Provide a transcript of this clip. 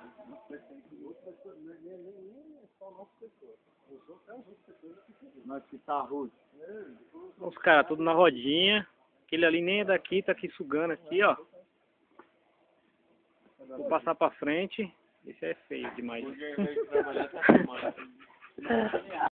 Os caras tudo na rodinha. Aquele ali nem é daqui, tá aqui sugando aqui, ó. Vou passar pra frente. Esse é feio demais.